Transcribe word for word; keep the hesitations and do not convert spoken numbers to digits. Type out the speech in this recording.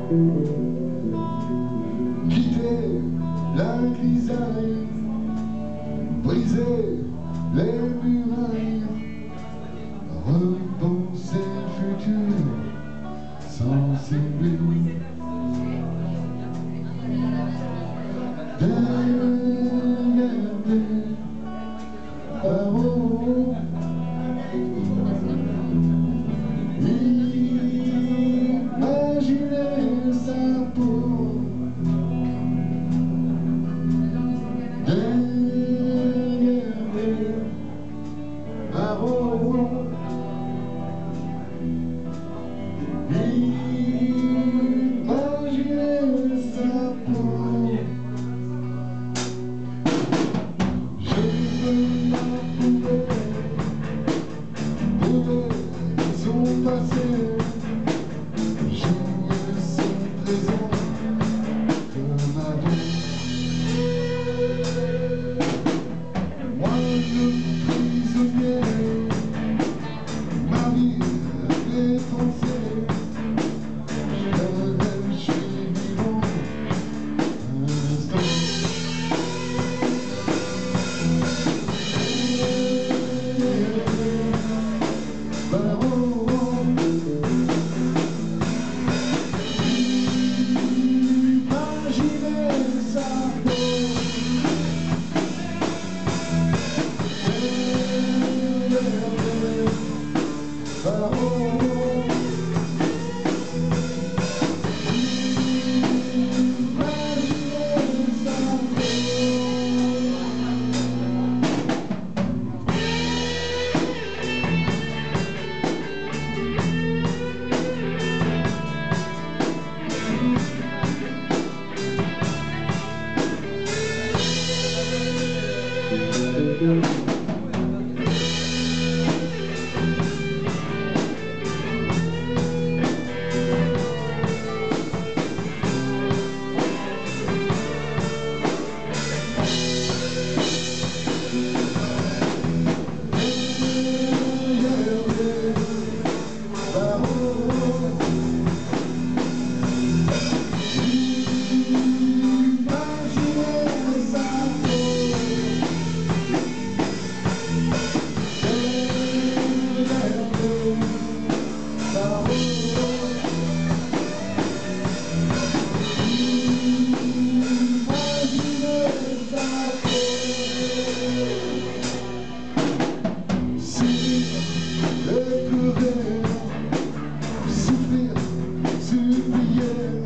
Quitter la grisaille, briser les murailles, repenser le futur sans s'aimer. Derrière des barreaux, imaginer sa peau. Derrière des barreaux, imaginer sa peau. Je veux pas prouver, prouver son passé. Jouer son présent comme avant. Moi le prisonnier, ma vie est foncée. Je suis vivant un instant. Barreau, imaginez sa peau. Barreau, imaginez sa peau. Souffrir, supplier.